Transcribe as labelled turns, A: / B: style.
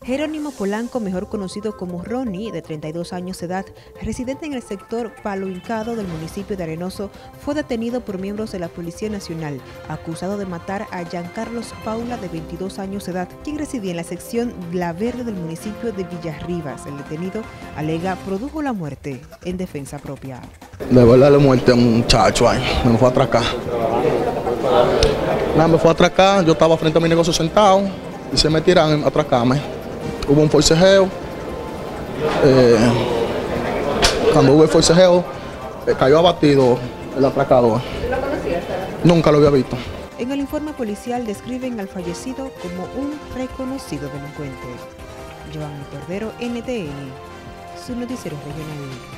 A: Jerónimo Polanco, mejor conocido como Ronnie, de 32 años de edad, residente en el sector Palo Hincado del municipio de Arenoso, fue detenido por miembros de la Policía Nacional, acusado de matar a Giancarlos Paula, de 22 años de edad, quien residía en la sección La Verde del municipio de Villarribas. El detenido alega produjo la muerte en defensa propia.
B: De verdad le muerte a un muchacho ahí, me fue a atracar. Me fue a atracar, yo estaba frente a mi negocio sentado y se me tiran a atracarme. Hubo un forcejeo, cuando hubo el forcejeo cayó abatido el atracador.
A: ¿Lo conocías?
B: Nunca lo había visto.
A: En el informe policial describen al fallecido como un reconocido delincuente. Giovanni Cordero, NTN, su noticiero regional.